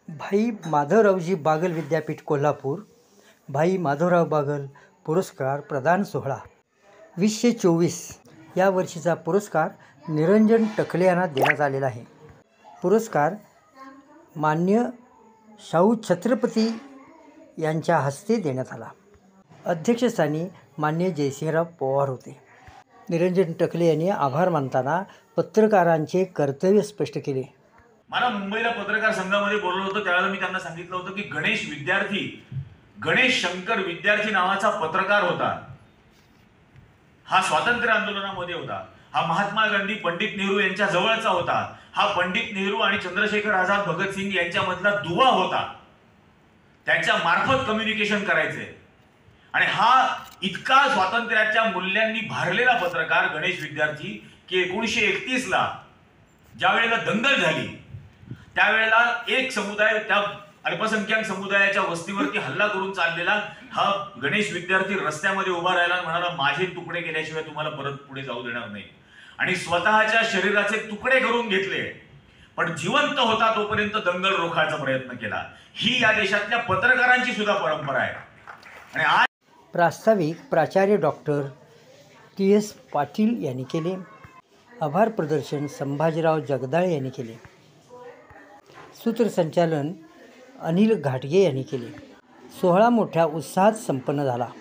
भाई माधवरावजी बागल विद्यापीठ कोल्हापूर भाई माधवराव बागल पुरस्कार प्रदान सोहळा 2024 या वर्षीचा पुरस्कार निरंजन टकले यांना देण्यात आलेला आहे. पुरस्कार मान्य शाहू छत्रपती यांच्या हस्ते देण्यात आला. अध्यक्षस्थानी मान्य जयसिंहराव पवार होते. निरंजन टकले यांनी आभार मानताना पत्रकारांचे कर्तव्य स्पष्ट केले. मला मुंबईला पत्रकार संघामध्ये बोलवलं होतं त्यावेळेला मी त्यांना सांगितलं होतं की गणेश शंकर विद्यार्थी नावाचा पत्रकार होता. हा स्वातंत्र्य आंदोलनामध्ये होता. हा महात्मा गांधी पंडित नेहरू यांच्या जवळचा होता. हा पंडित नेहरू आणि चंद्रशेखर आझाद भगतसिंग यांच्यामधला दुवा होता. त्यांच्या मार्फत कम्युनिकेशन करायचे आणि हा इतका स्वातंत्र्याच्या मूल्यांनी भारलेला पत्रकार गणेश विद्यार्थी की 1931 ला ज्या वेळेला दंगल झाली त्यावेळेला एक समुदाय त्या अल्पसंख्याक समुदायाच्या वस्तीवरती हल्ला करून चाललेला हा गणेश विद्यार्थी रस्त्यामध्ये उभा राहिला, म्हणाला माझे तुकडे केल्याशिवाय तुम्हाला परत पुढे जाऊ देणार नाही. आणि स्वतःच्या शरीराचे तुकडे करून घेतले, पण जिवंत होता तोपर्यंत दंगल रोखायचा प्रयत्न केला. ही या देशातल्या पत्रकारांची सुद्धा परंपरा आहे. आणि आज प्रास्ताविक प्राचार्य डॉक्टर TS पाटील यांनी केले. आभार प्रदर्शन संभाजीराव जगदाळे यांनी केले. सूत्रसंचालन अनिल घाटगे यांनी केले. सोहळा मोठ्या उत्साहात संपन्न झाला.